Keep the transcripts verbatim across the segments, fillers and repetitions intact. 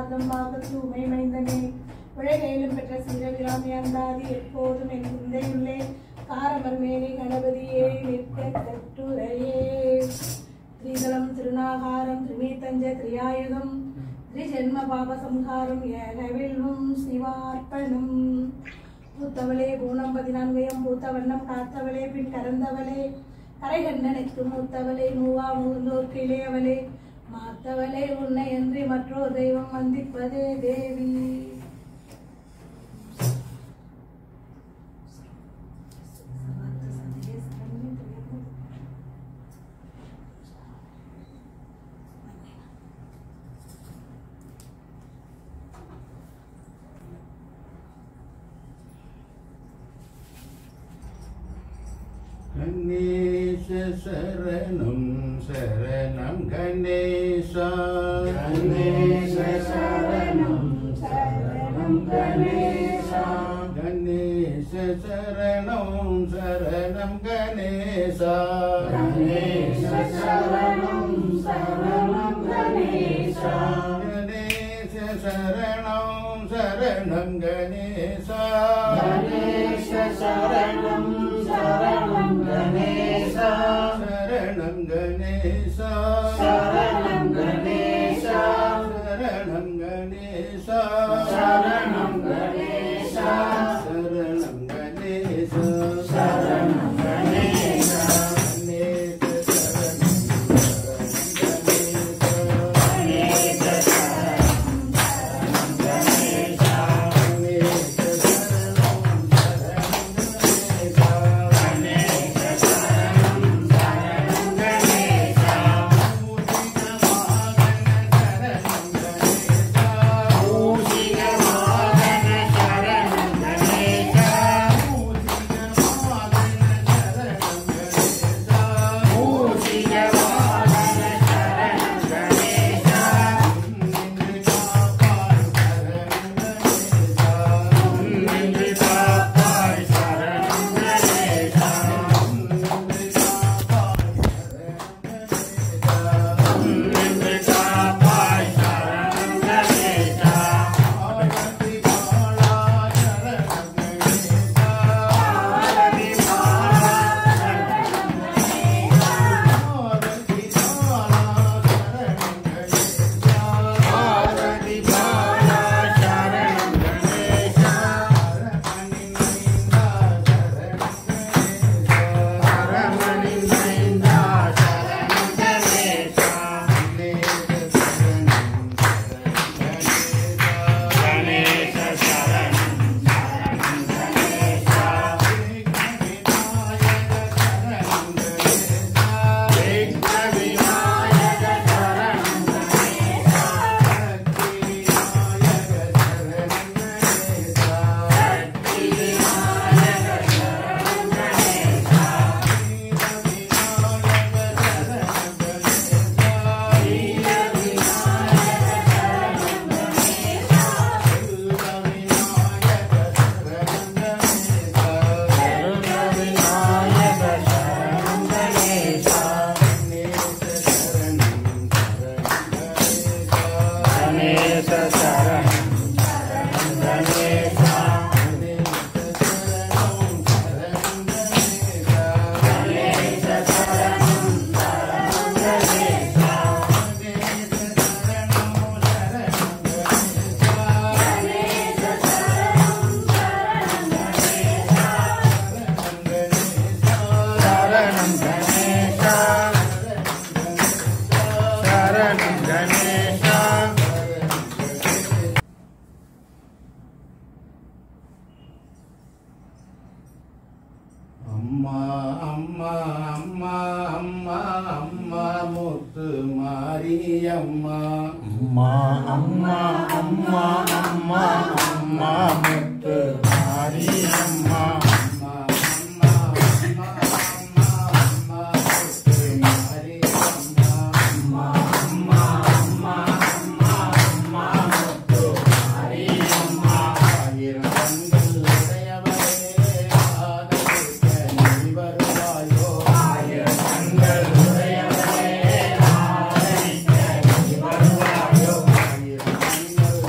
மார்க்கம் பாகத்து உமை மைந்தனே உலகையிலும் பெற்ற சீரவிராமி அந்தாதி எப்போதும் என் சிந்தையுள்ளே காரமர் மேலே கணபதியே நிற்க கட்டுரையே திரிதலம் திருநாகாரம் திரிநீதஞ்ச திரியாயுதம் திரிஜென்ம பாபசம்ஹாரம் ஏகவில்லும் சிவார்ப்பணம் பூத்தவளே பூணம் பதினான்கையும் பூத்த வண்ணம் காத்தவளே பின் கறந்தவளே கரை கண்ணனுக்கு மூத்தவளே மூவா மூர்ந்தோர்க்கு இளையவளே மாத்தவளே உன்னை என்று மற்றொரு தெய்வம் வந்திப்பதே தேவி. गणेश शरणं शरणं गणेश गणेश शरणं शरणं गणेश गणेश शरणं शरणं गणेश गणेश शरणं शरणं गणेश गणेश शरणं शरणं गणेश गणेश शरणं शरणं गणेश शरणं गणेश शरणं गणेश शरणं गणेश शरणं गणेश शरणं गणेश शरणं गणेश அம்மா அம்மா அம்மா அம்மா அம்மா முத்து மாரியம்மா அம்மா அம்மா அம்மா அம்மா அம்மா முத்து மாரியம்மா அம்மா அம்மா அம்மா அம்மா அம்மா முத்து மாரியம்மா அம்மா அம்மா அம்மா அம்மா அம்மா முத்து மாரியம்மா ஆயிரம் கண்கள் உடையவளே ஆதரிக்க நீ வருவாயோ ஆயிரம் கண்கள் உடையவளே ஆதரிக்க நீ வருவாயோ ஆயிரம் கண்கள்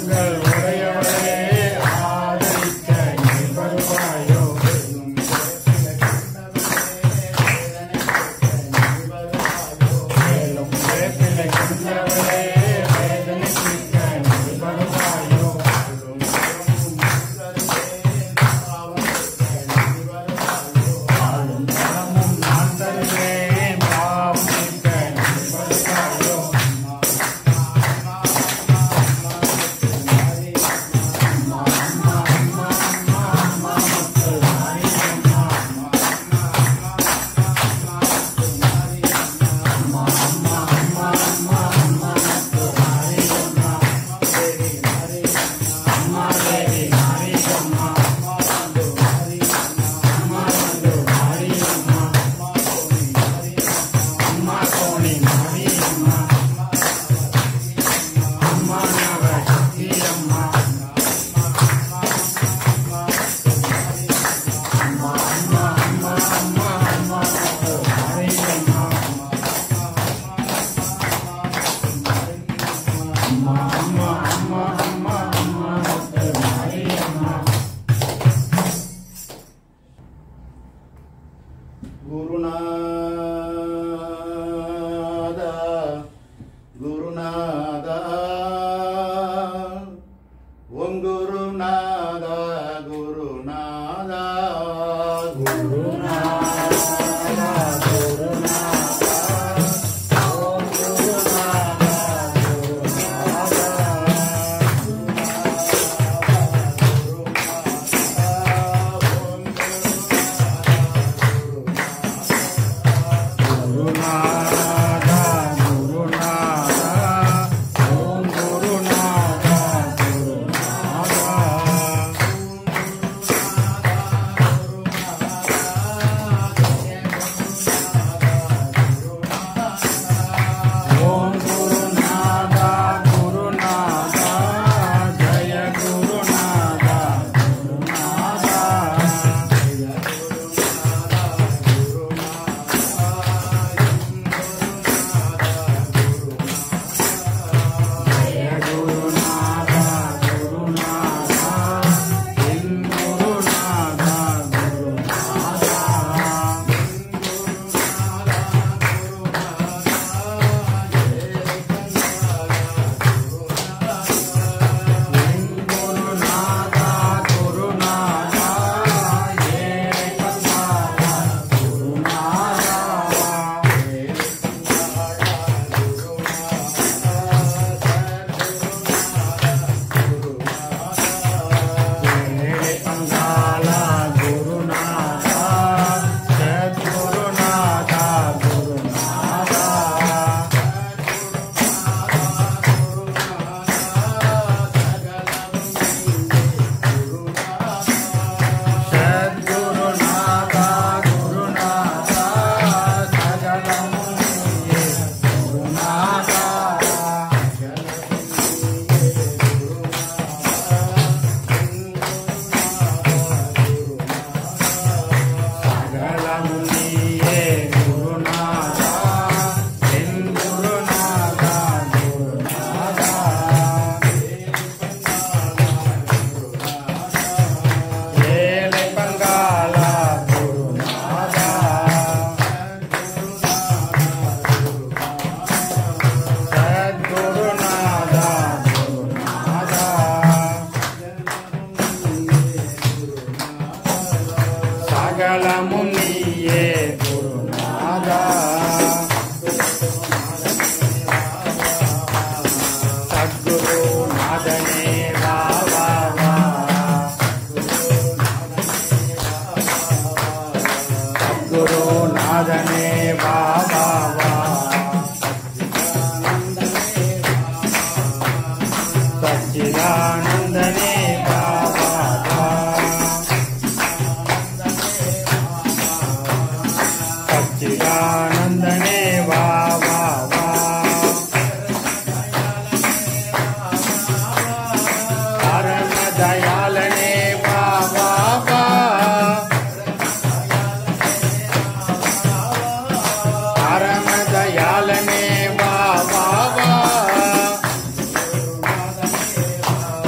கண்கள் உடையவரே ஆதரிக்க நீ வருவாயோ மேலும் வேப்பிலை கொண்டவரே வேதனை தீர்க்க நீ வருவாயோ ஆளும் பலமும் நான் தருவேன் பாவம் தீர்க்க நீ வருவாயோ குருநாதா குருநாதா ஓம் குருநாதா குருநாதா குருநாதா குருநாதா ஓம் குருநாதா குருநாதா குருநாதா ஓம் குருநாதா குருநாதா ஓம் குருநாதா குருநாதா ஜெய குருநாதா குருநாதா ஜெய குருநாதா குருநாதா என் குருநாதா குருநாதா என் குருநாதா குருநாதா ஏழை பந்தாரா குருநாதா ஏழை பந்தாலா குருநாதா சத்குருநாதா குருநாதா சத்குருநாதா குருநாதா சகலமும் நீயே குருநாதா சகலமும் நீயே குருநாதா என் குருநாதா குருநாதா ஏழை பங்காளா குருநாதா சத்குருநாதா குருநாதா சகலமும் நீயே குருநாதா சத்குருநாதனே வா வா வா சத்குருநாதனே வா வா வா சச்சிதானந்தனே வா வா வா சச்சிதானந்தனே வா வா வா பரம தயாளனே வா வா வா பரம தயாளனே வா வா வா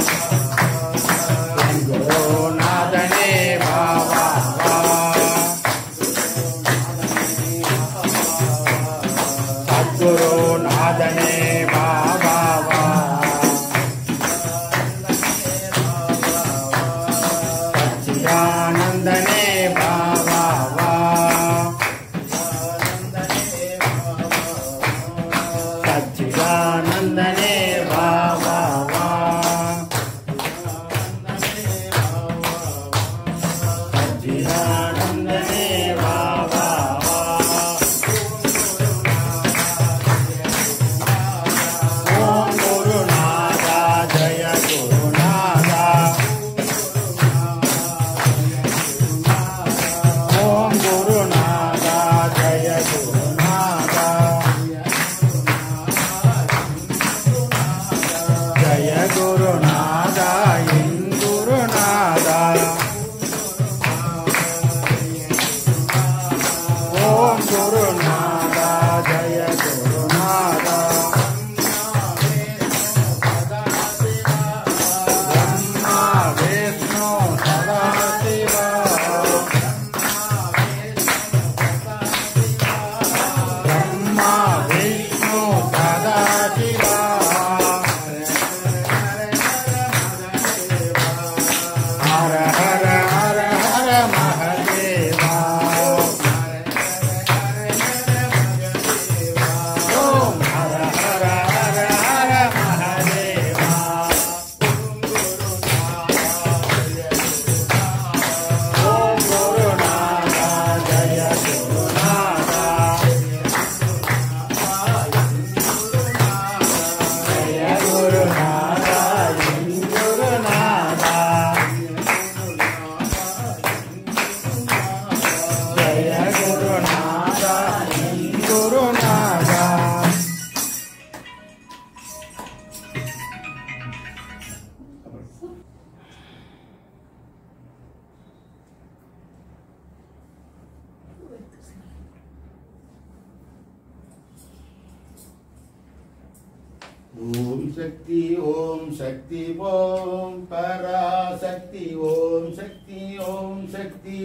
சக்தி ஓம் சக்தி ஓம் பராசக்தி ஓம் சக்தி ஓம் சக்தி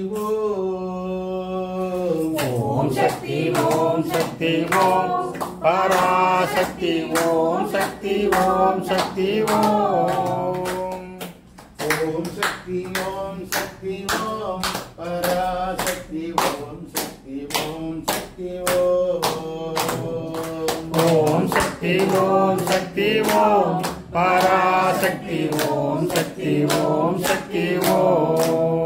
ஓம் ஓம் சக்தி ஓம் சக்தி ஓம் பராசக்தி ஓம் சக்தி ஓம் சக்தி ஓம் ஓம் சக்தி ஓம் சக்தி ஓம் பராசக்தி ஓம் சக்தி ஓம் சக்தி ஓம் ஓம் சக்தி ஓம் சக்தி ஓம் பராசக்தி ஓம் சக்தி ஓம் சக்தி ஓம்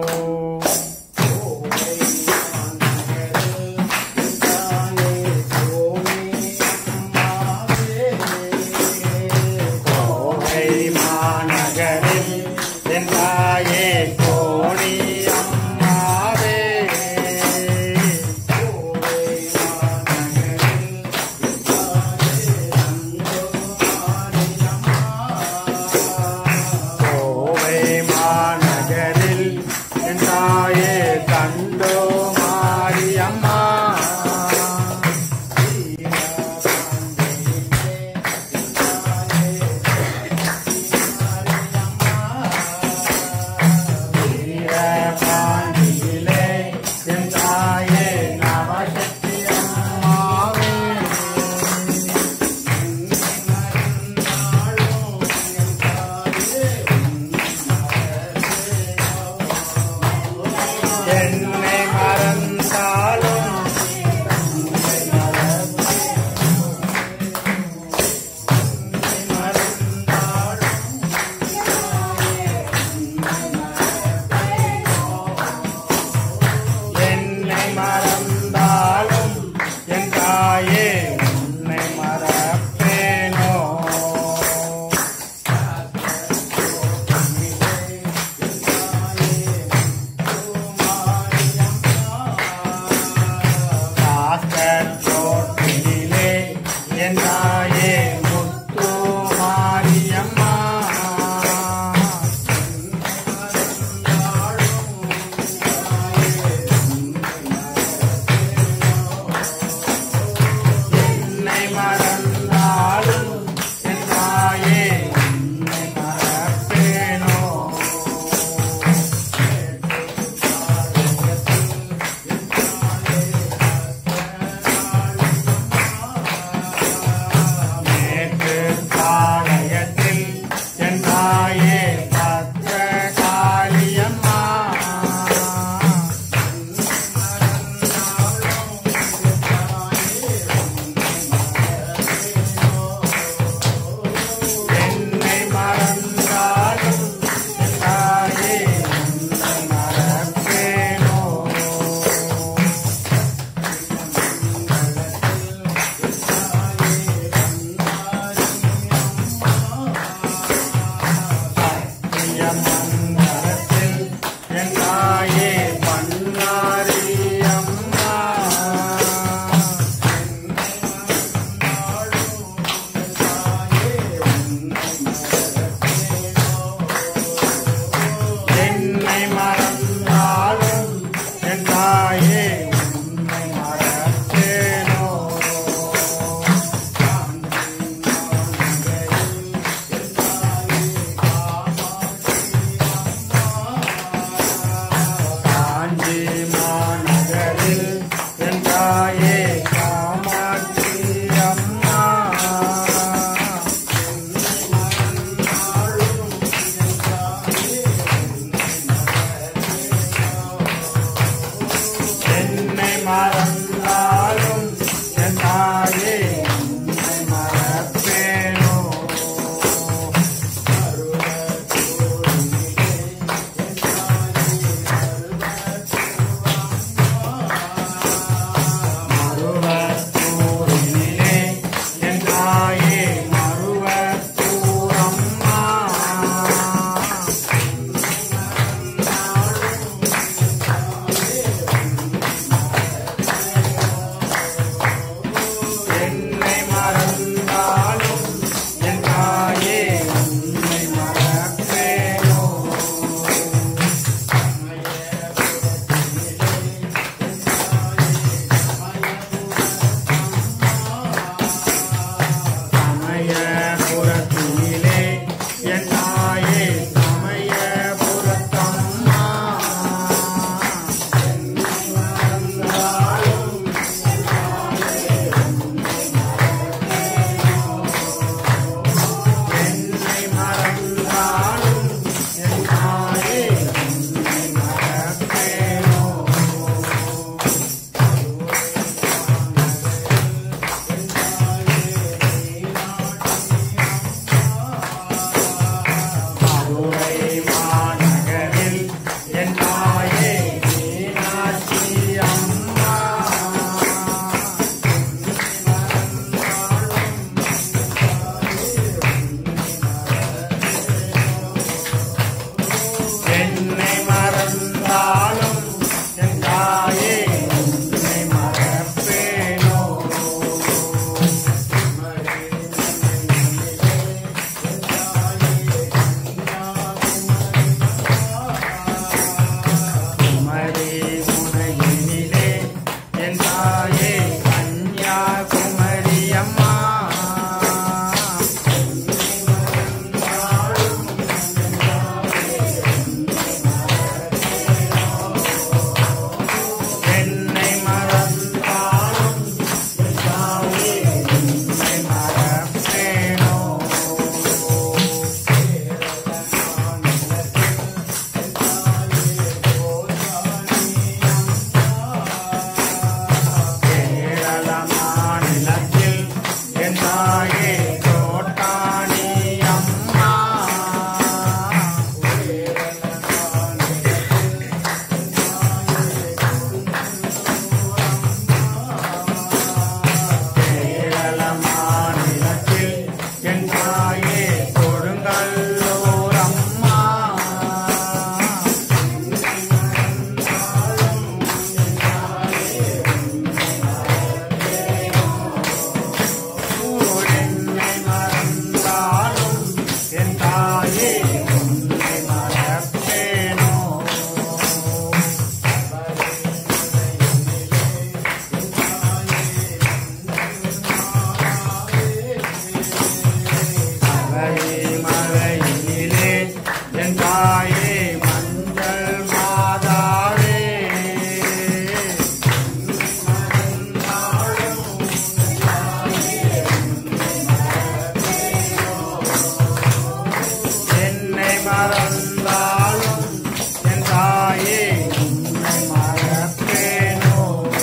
மறந்தாலும் என் தாயே உன்னை மறப்பேனோ.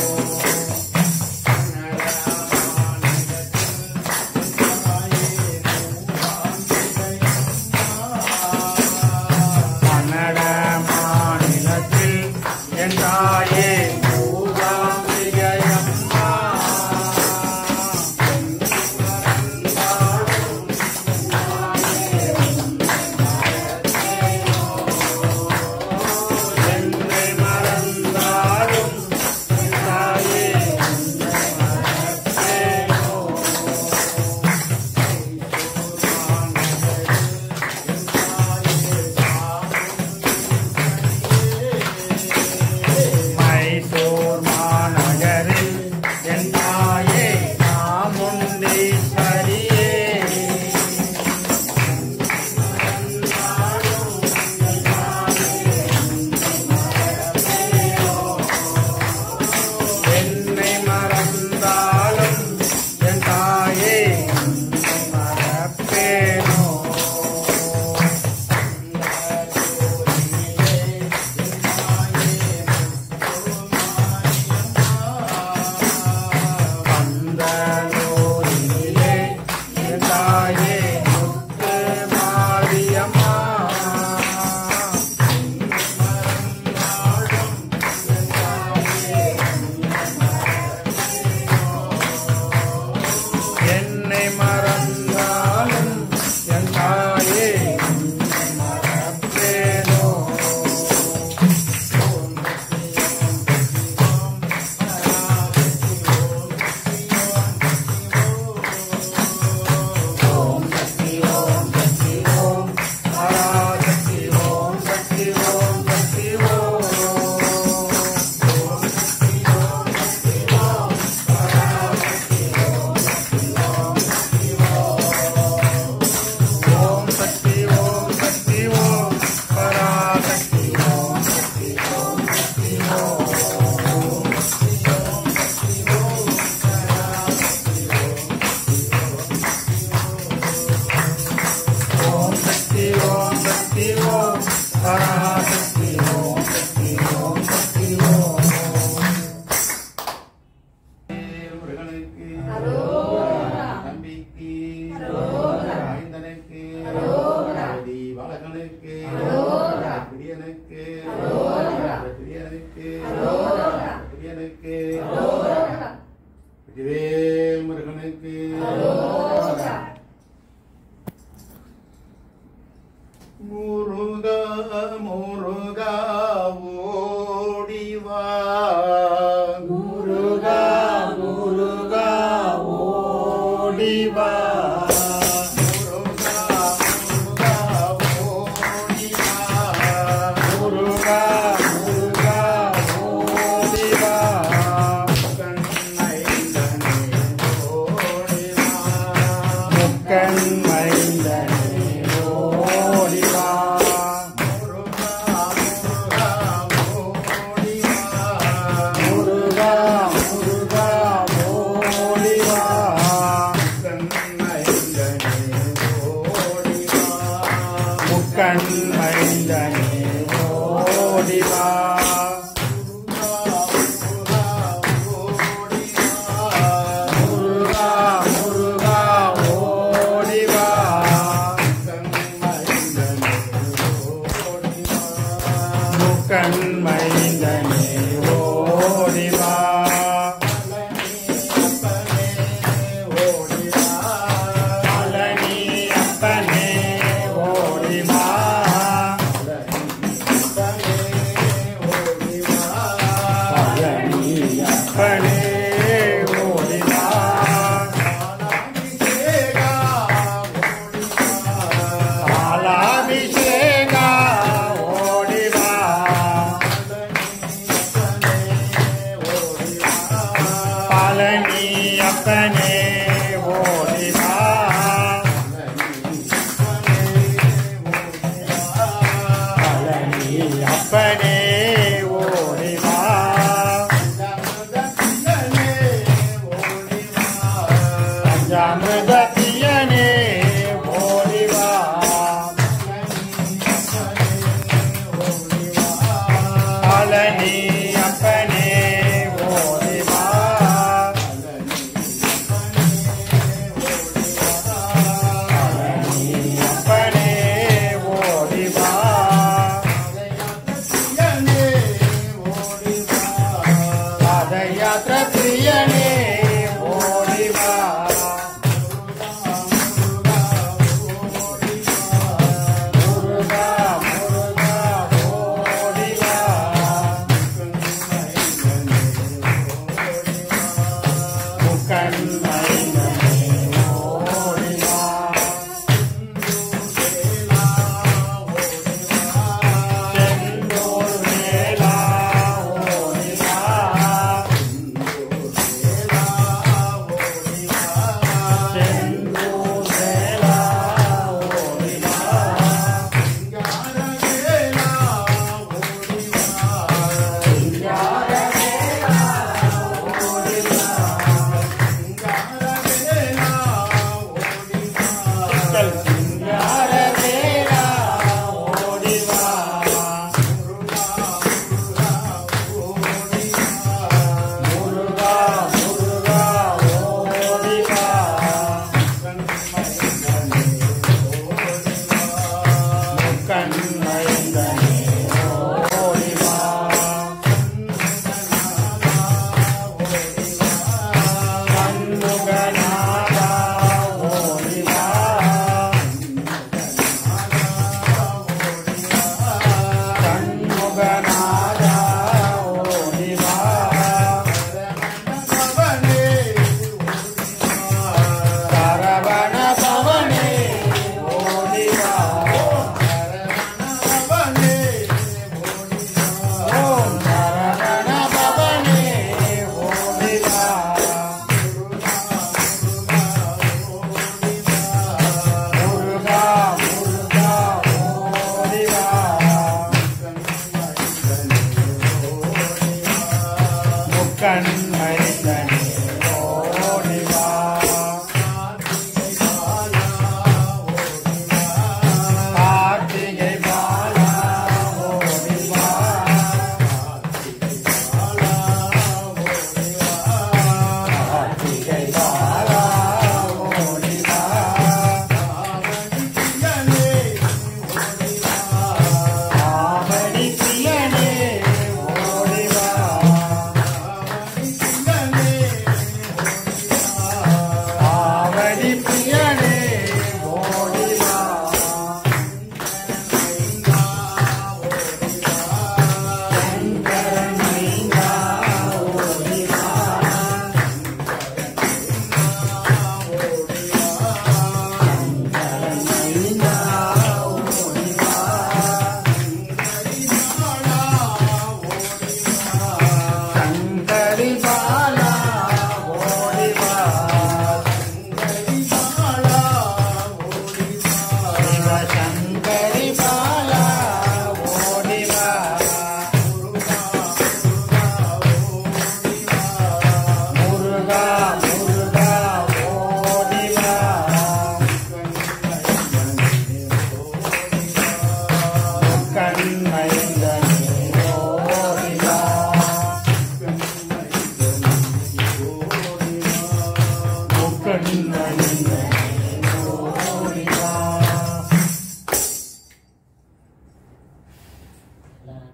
கன்னட மாநிலத்தில் என் தாயே மூகாம்பிகையம்மா. என்னை மறந்தாலும் என் தாயே உன்னை மறப்பேனோ. மைசூர் மாநகரில் என் தாயே சாமுண்டீஸ்வரியே. என்னை மறந்தாலும் என் தாயே உன்னை மறப்பேனோ. வந்தலூரிலே என் தாயே முத்து மாரியம்மா. என்னை மறந்தாலும் என் தாயே உன்னை மறப்பேனோ. ஓம் சக்தி ஓம் சக்தி ஓம் பராசக்தி ஓம் சக்தி ஓம் சக்தி ஓம். ஓம் சக்தி ஓம் சக்தி ஓம் பராசக்தி ஓம் சக்தி ஓம் சக்தி ஓம். ஓம் சக்தி ஓம் சக்தி ஓம் பராசக்தி ஓம் சக்தி ஓம் சக்தி ஓம். முருகனுக்கு அரோகரா. நம்பிக்கு அரோகரா. ஐந்தனுக்கு அரோகரா. தீபாலகனுக்கு அரோகரா. பிரியனுக்கு அரோகரா. பிரியனுக்கு அரோகரா. பிரியனுக்கு அரோகரா. வெற்றிவேல் முருகனுக்கு அரோகரா. முருகா முருகா ஓடிவா. முருகா முருகா ஓடிவா. முருகா முருகா ஓடிவா. முருகா முருகா ஓடிவா. கண்ணைந்தனே ஓடிவா. முக்கண் மைந்தனே ஓடிவா. முருகா முருகா ஓடிவா. முருகா முருகா ஓடிவா. கண்ணைந்தனே ஓடிவா. முக்கண் மைந்தனே ஓடிவா. முருகா முருகா ஓடிவா. முக்கண் மைந்தனே ஓடிவா. பழனி அப்பனே ஓடிவா. பழனி அப்பனே ஓடிவா. பாலாபிஷேகா ஓடிவா. பழனி அப்பனே ஓடிவா. பழனி அப்பனே ஓடிவா. பஞ்சாமிர்த பிரியனே ஓடிவா.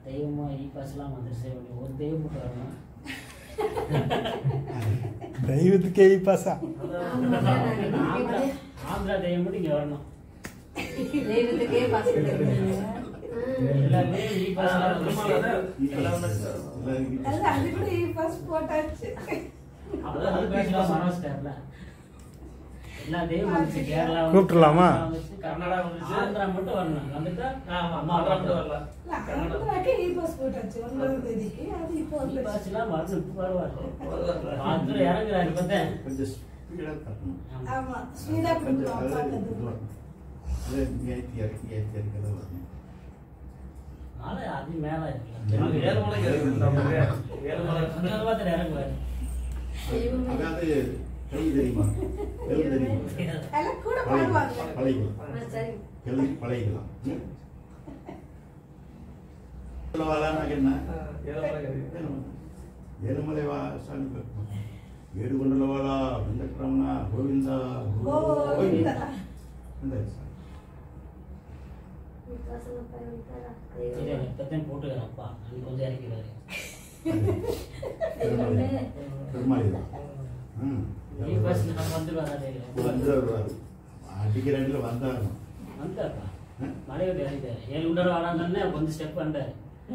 దైవమా ఈ పసలా మంత్రసేవుని ఒక దైవం పుట్టారు దైవతికే ఈ పస ఆంధ్ర దైవం పుట్టి ఇంకెవరన్నా దైవతకే పసలు ఇలా ఈ పసలా అది కూడా ఈ ఫస్ట్ పోటాச்சு மனோஸ்டர்ல எல்லா தெய்வம் வந்துச்சு கேரளா கூப்பிட்டுலாமா? கர்நாடகா வந்துச்சு ஆந்திரா மட்டும் வரணும் வந்துட்டா ஆமா ஆந்திரா மட்டும் வரல ஆந்திராக்கு ఈ ఫస్ట్ పోటాச்சு ஒன்பதாம் தேதிக்கு அது இப்போ ఈ பஸ்லாம் வரணும் இப்போ வருவாரு ஆந்திரா இறங்குறாரு பார்த்தேன் கொஞ்சம் ஸ்பீடா கட்டணும் ஆமா ஸ்பீடா கொஞ்சம் பண்ணுவோம் அது பார்த்தது அது ஏத்தி இறக்கி ஏத்தி இறக்கிறத வரணும் நாளை அது மேல நாங்க ஏழு மலைக்கு இறங்குறோம். நமக்கு ஏழு மலை. இருக்கு இறங்குவாரு அதாவது கை தெரியுமா கை தெரியுமா எல்லாம் கூட பாடுவாங்க பழகிக்கலாம் சரி கை பழகிக்கலாம் வரலான்னு என்ன ఏడుమలై వాసాన్ని ఏడుకొండల వాళ్ళ వెంకటరమణ గోవింద గోవింద. இப்பத்தையும் போட்டுக்கிறப்பா அது கொஞ்சம் இறக்கிறாரு பெருமாள் ఈ బస్ நம்ம வந்துருவாரு வந்து வருவார் அடிக்க ரெண்டுல வந்தாரு வந்தாருப்பா மழை விட்டு இறங்கிட்டாரு ஏழு உண்டர் வராங்கன்னு கொஞ்சம் ஸ்டெப் வந்தாரு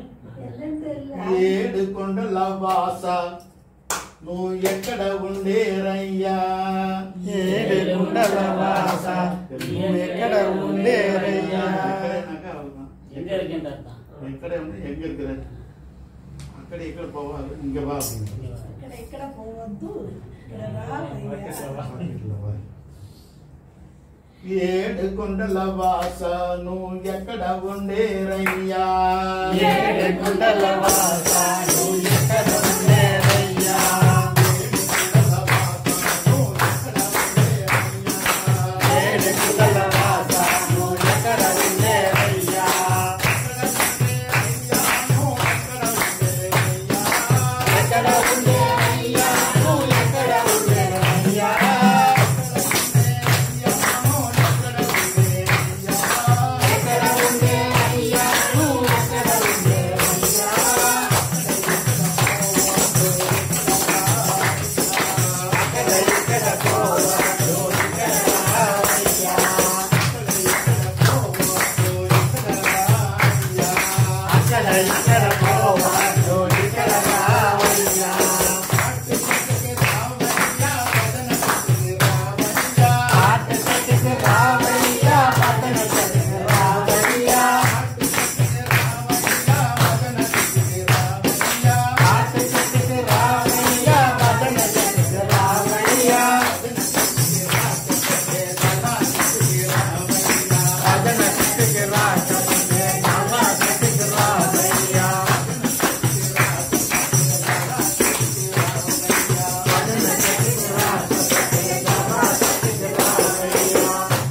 ఏడు కొండల వాస నువ్వు ఎక్కడ ఉండేరయ్యా ఏడు కుండల వాస నువ్వు ఎక్కడ ఉండేరయ్యా எங்க இருக்கேன்டாரு தான் ఎక్కడ ఉంది ఎங்க இருக்கிற అక్కడ ఇక్కడ పోవాలి ఇంక బా ఇక్కడ ఇక్కడ పోవద్దు ఇక్కడ రా ఏడు కొండల వాస నువ్వు ఎక్కడ ఉండేరయ్యా ఏడు కుండల వాస నువ్వు ఎక్కడ ఉండేరయ్యా ఏడు కుండల వాస నువ్వు ఎక్కడ ఉండేరయ్యా ఎక్కడ ఉండేరయ్యా నువ్వు ఎక్కడ ఉండేరయ్యా ఎక్కడ ఉండేరయ్యా నువ్వు ఎక్కడ ఉండేరయ్యా అక్కడ ఇక్కడ పోవద్దు ఇక్కడ రావయ్యా అక్కడ ఇక్కడ పోవద్దు ఇక్కడ రావయ్యా ఆట చెట్టుకు రావయ్యా పక్కన చెట్టుకు రావయ్యా ఆట చెట్టుకు రావయ్యా పక్కన చెట్టుకు రావయ్యా పక్కన చెట్టుకు రాకపోతే నవ్వ చెట్టుకు రావయ్యా పక్కన చెట్టుకు రాకపోతే నవ్వ చెట్టుకు రావయ్యా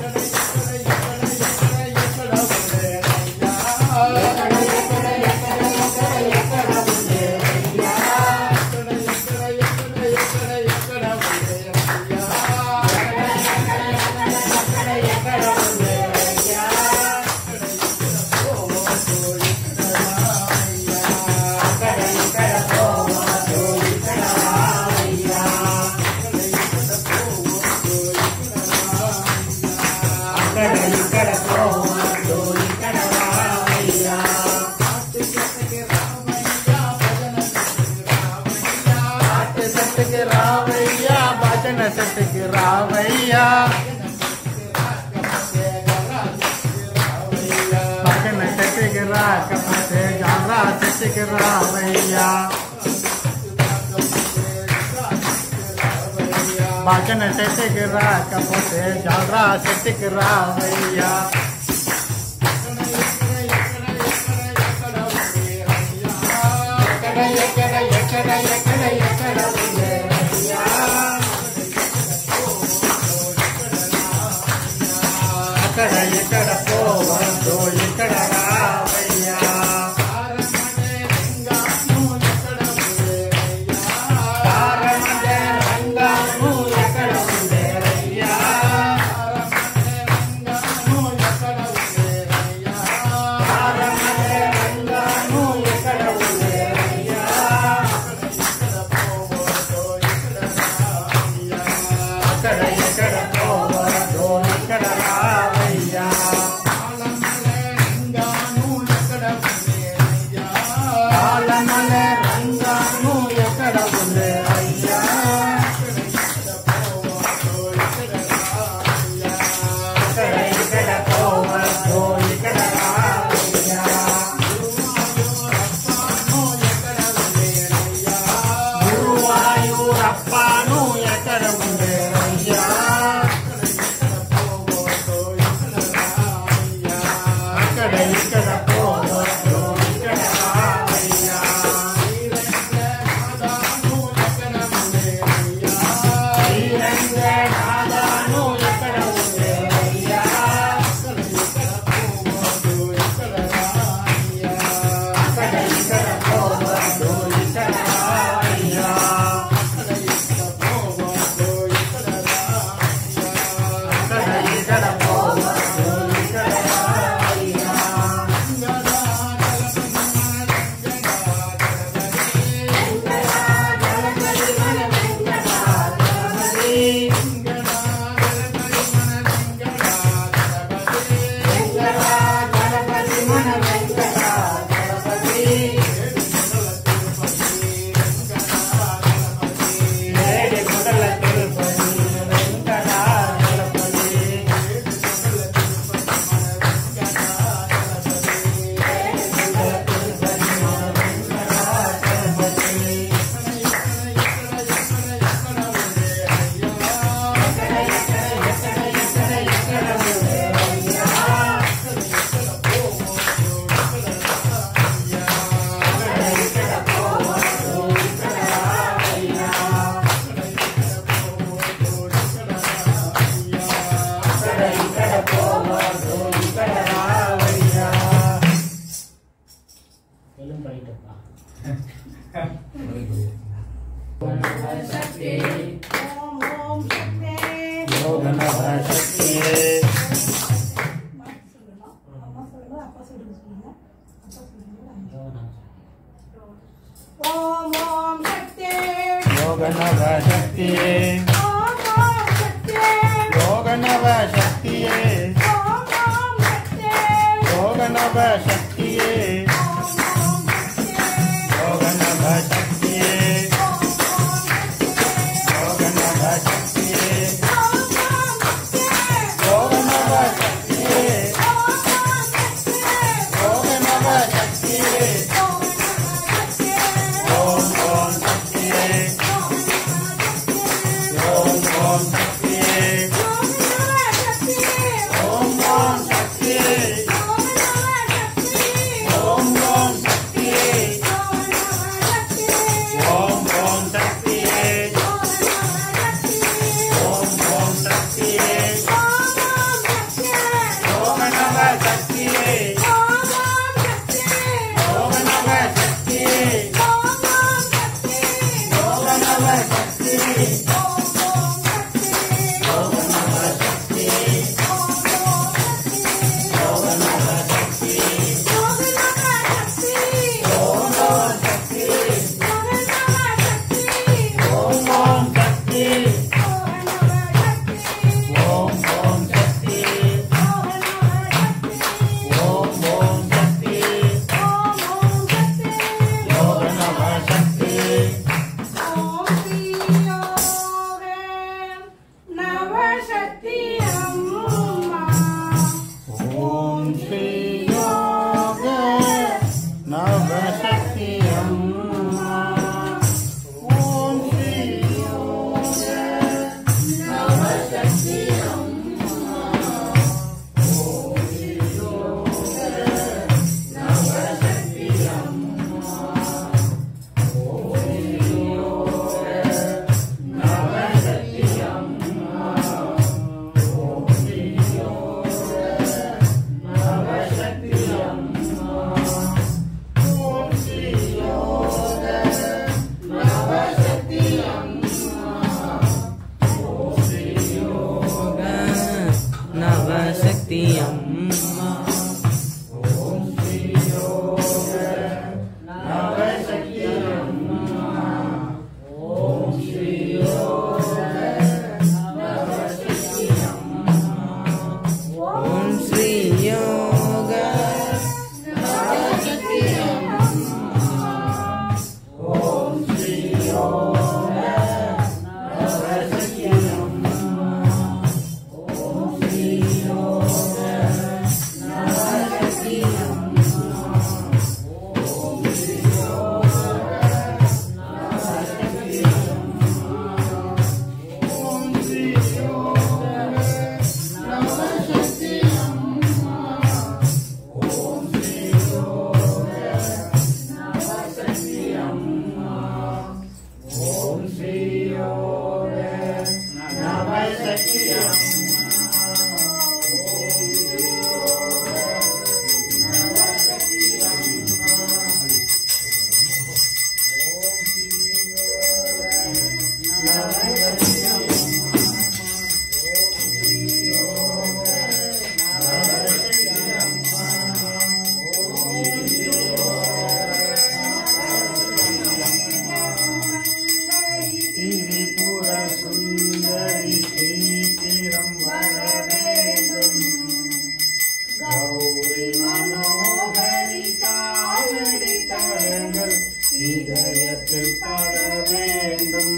ఎక్కడ ఎక్కడ ఎక్కడ ఎక్కడ ఎక్కడ ఉండేరయ్యా ఎక్కడ ఎక్కడ ఉండేరయ్యా అక్కడ ఇక్కడ పోవద్దు ఇక్కడ రావయ్యా అక్కడ ఇక్కడ పోవద్దు ఇక్కడ రావయ్యా ఆట చెట్టుకి రావయ్యా భజన చెట్టుకి రావయ్యా భజన చెట్టుకి రాకపోతే జారా చెట్టుకి రావయ్యా భజన చెట్టుకి రాకపోతే జారా చెట్టుకి రావయ్యా ఎక్కడ ఎక్కడ ఎక్కడ ఎక్కడ ఎక్కడ ఉండేరయ్యా అక్కడ ఎక్కడ పోవద్దు ఇక్కడ రావయ్యా తారమదే రంగా నువ్వు ఎక్కడ ఉండేరయ్యా తారమదే రంగా నువ్వు शक्ति ओम ओम शक्ति योग नव शक्ति अम्मा சொல்லுங்க அப்பா சொல்லுங்க சொல்லுங்க அப்பா சொல்லுங்க ओम ओम शक्ति योग नव शक्ति ओम ओम शक्ति योग नव शक्ति ओम ओम शक्ति योग नव शक्ति योग नव शक्ति योग नव शक्ति योग नव शक्ति योग नव शक्ति ओम ओम शक्ति ओम ओम शक्ति ओम ओम शक्ति ओम ओम शक्ति ओम ओम शक्ति ओम ओम शक्ति योग नव शक्ति योग नव शक्ति योग नव शक्ति योग नव शक्ति योग नव शक्ति ओम ओम शक्ति ओम ओम शक्ति ओम ओम शक्ति ओम ओम शक्ति योग नव शक्ति ओम श्री योग नव शक्ति अम्मा ओम श्री योग नव शक्ति अम्मा ओम श्री योग नव शक्ति अम्मा ओम श्री योग नव शक्ति अम्मा ओम श्री योग नव शक्ति अम्मा ओम श्री योग नव शक्ति अम्मा ओम श्री योग नव शक्ति अम्मा ओम श्री योग नव शक्ति अम्मा ओम श्री योग नव शक्ति अम्मा ओम श्री योग नव शक्ति अम्मा ओम श्री योग नव शक्ति अम्मा ओम श्री योग नव शक्ति अम्मा ओम श्री योग नव शक्ति अम्मा ओम श्री योग नव शक्ति अम्मा ओम श्री योग नव शक्ति अम्मा ओम श्री योग नव शक्ति त्रिपुर सुंदरी श्रीतिरं वरवेदुं गौरी मनोहरि कावடி தடங்கள் இதயத்தில் பட வேண்டும்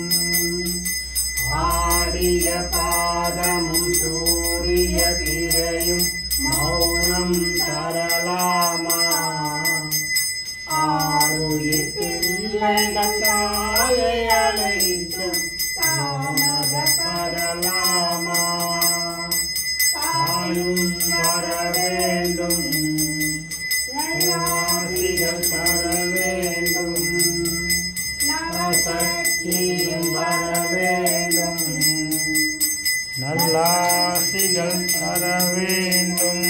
ஆடிய பாதமும் சூரிய பிறையும் மௌனம் தரலாமா ஆருயிர் பிள்ளைகள் தாயை அழைக்கும் தாமதப்படலாமா தாயும் வர வேண்டும் நல்லாசிகள் தர வேண்டும் நவசக்தியும் வர வேண்டும் நல்லாசிகள் தர வேண்டும்